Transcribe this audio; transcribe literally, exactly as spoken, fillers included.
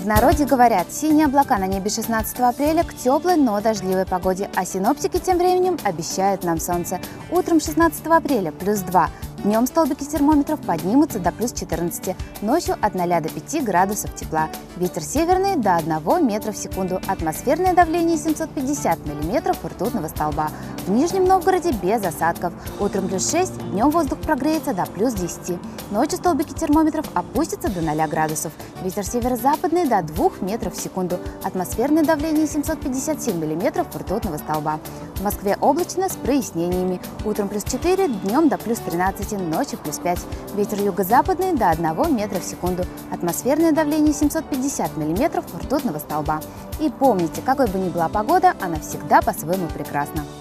В народе говорят, синие облака на небе шестнадцатого апреля к теплой, но дождливой погоде, а синоптики тем временем обещают нам солнце. Утром шестнадцатого апреля плюс два. Днем столбики термометров поднимутся до плюс четырнадцати, ночью от ноля до пяти градусов тепла. Ветер северный до одного метра в секунду, атмосферное давление семьсот пятьдесят миллиметров ртутного столба. В Нижнем Новгороде без осадков. Утром плюс шесть, днем воздух прогреется до плюс десяти. Ночью столбики термометров опустятся до ноля градусов. Ветер северо-западный до двух метров в секунду, атмосферное давление семьсот пятьдесят семь миллиметров ртутного столба. В Москве облачно с прояснениями. Утром плюс четыре, днем до плюс тринадцати, ночью плюс пять. Ветер юго-западный до одного метра в секунду. Атмосферное давление семьсот пятьдесят миллиметров ртутного столба. И помните, какой бы ни была погода, она всегда по-своему прекрасна.